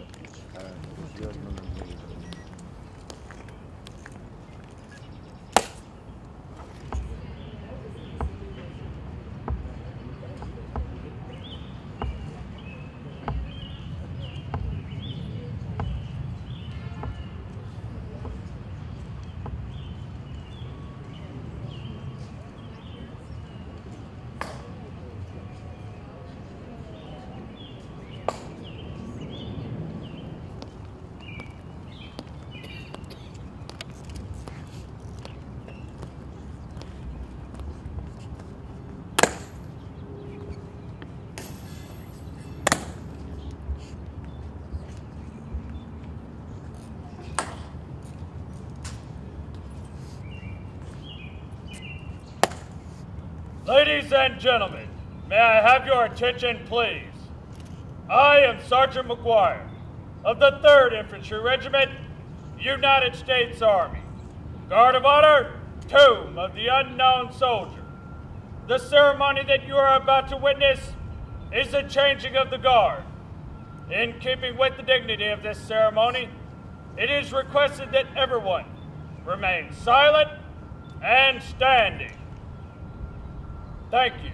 Ladies and gentlemen, may I have your attention, please? I am Sergeant McGuire of the 3rd Infantry Regiment, United States Army. Guard of Honor, Tomb of the Unknown Soldier. The ceremony that you are about to witness is the changing of the guard. In keeping with the dignity of this ceremony, it is requested that everyone remain silent and standing. Thank you.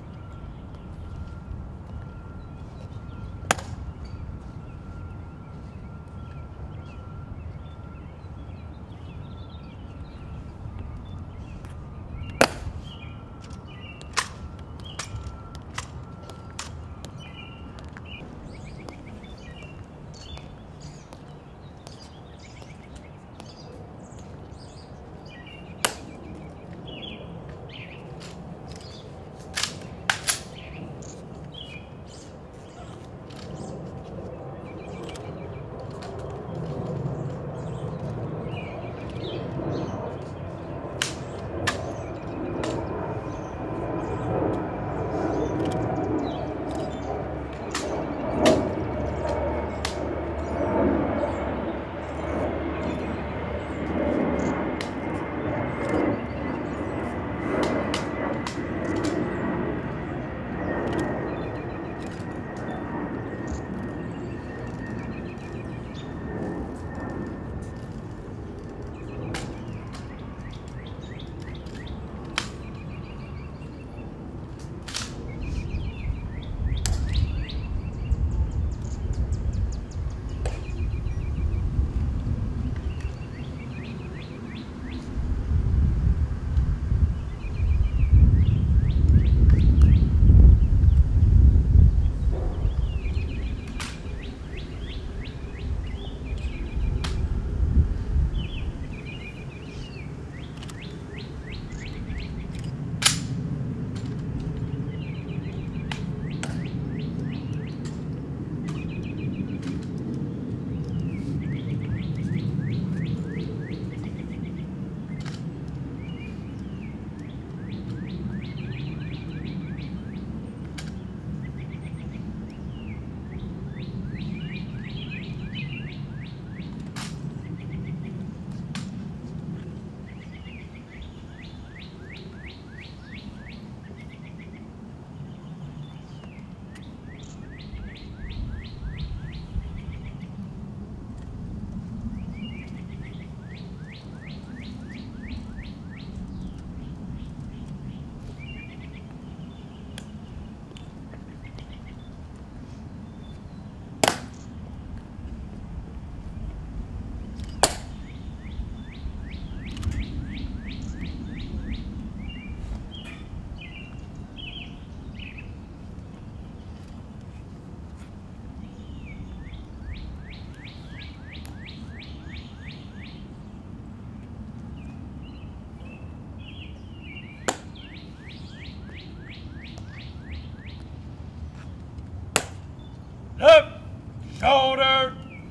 Left shoulder,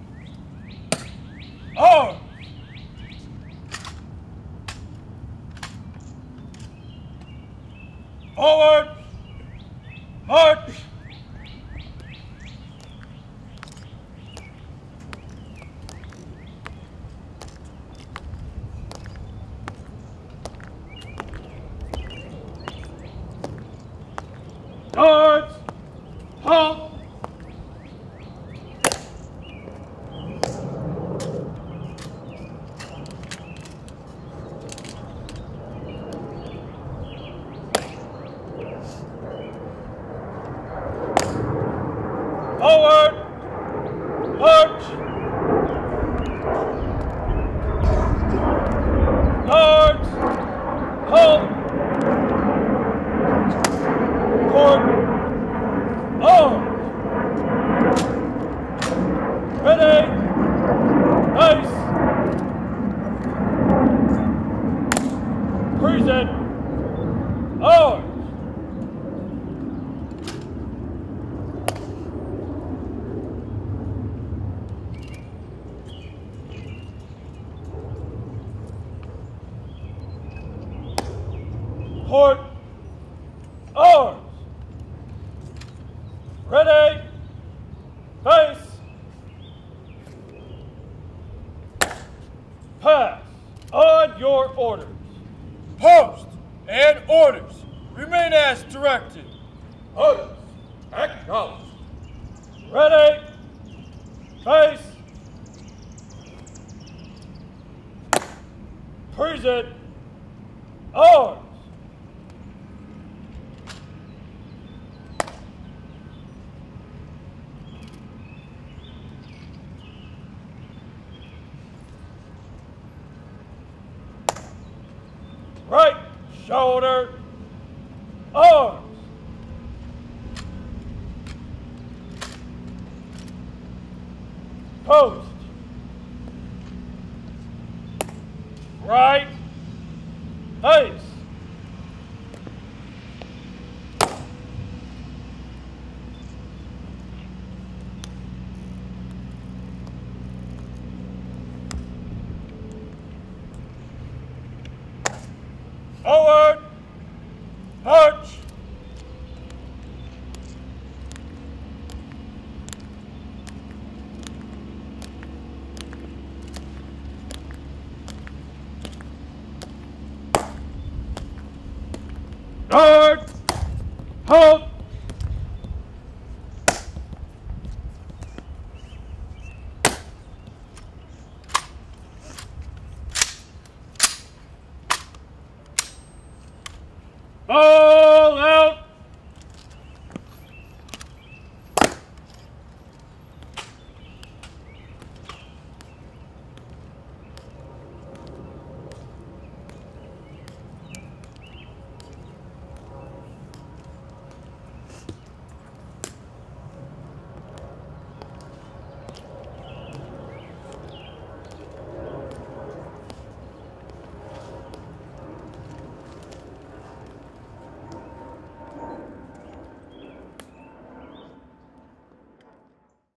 arm. Forward, march. Guards, halt. Ready. Face. Present. Arms. Port. Arms. Ready. Face. Pass. On your orders. Post and orders. Remain as directed. Orders. Acknowledged. Ready. Face. Present. Arms. Right shoulder, arms. Post. Right, face. Forward, march. Guard, halt. Ball.